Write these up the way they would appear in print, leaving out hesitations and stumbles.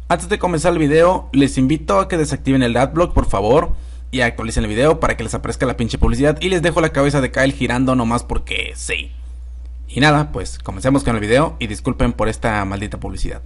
Antes de comenzar el video, les invito a que desactiven el adblock por favor y actualicen el video para que les aparezca la pinche publicidad, y les dejo la cabeza de Kyle girando nomás porque sí. Y nada, pues comencemos con el video y disculpen por esta maldita publicidad.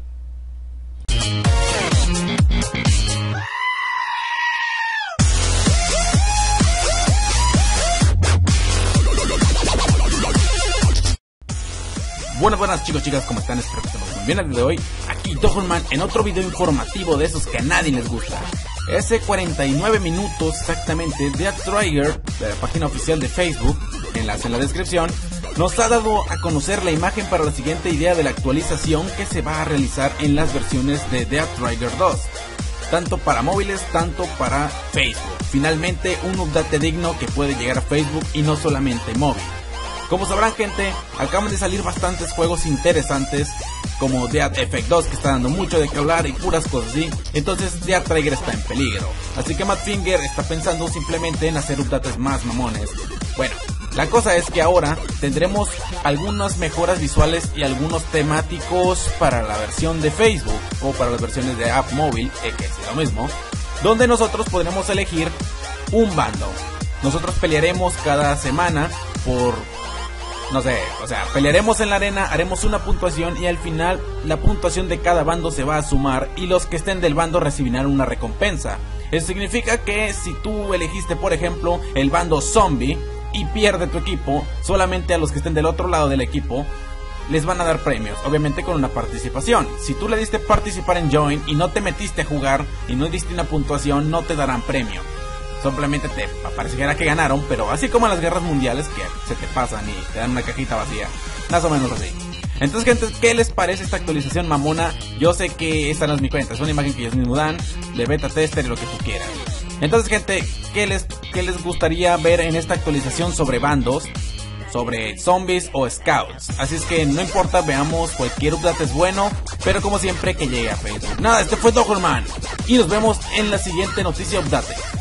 Buenas chicos, chicas, ¿cómo están? Espero que estén muy bien el día de hoy. Aquí Doberman en otro video informativo de esos que a nadie les gusta. Ese 49 minutos exactamente, Death Trigger, de la página oficial de Facebook, enlace en la descripción, nos ha dado a conocer la imagen para la siguiente idea de la actualización que se va a realizar en las versiones de Death Trigger 2. Tanto para móviles, tanto para Facebook. Finalmente un update digno que puede llegar a Facebook y no solamente móvil. Como sabrán, gente, acaban de salir bastantes juegos interesantes como Death Effect 2, que está dando mucho de qué hablar y puras cosas así. Entonces Death Trigger está en peligro, así que Matt Finger está pensando simplemente en hacer updates más mamones. Bueno, la cosa es que ahora tendremos algunas mejoras visuales y algunos temáticos para la versión de Facebook o para las versiones de app móvil, que es lo mismo, donde nosotros podremos elegir un bando. Nosotros pelearemos cada semana por... no sé, o sea, pelearemos en la arena, haremos una puntuación y al final la puntuación de cada bando se va a sumar y los que estén del bando recibirán una recompensa. Eso significa que si tú elegiste, por ejemplo, el bando zombie y pierde tu equipo, solamente a los que estén del otro lado del equipo les van a dar premios, obviamente con una participación. Si tú le diste participar en Join y no te metiste a jugar y no diste una puntuación, no te darán premio. Simplemente te parecerá que ganaron, pero así como en las guerras mundiales que se te pasan y te dan una cajita vacía, más o menos así. Entonces, gente, ¿qué les parece esta actualización mamona? Yo sé que esta no es mi cuenta, es una imagen que ellos mismos dan, de beta tester y lo que tú quieras. Entonces, gente, ¿qué les gustaría ver en esta actualización sobre bandos? Sobre zombies o scouts. Así es que no importa, veamos, cualquier update es bueno, pero como siempre que llegue a Facebook. Nada, este fue Doberman y nos vemos en la siguiente noticia update.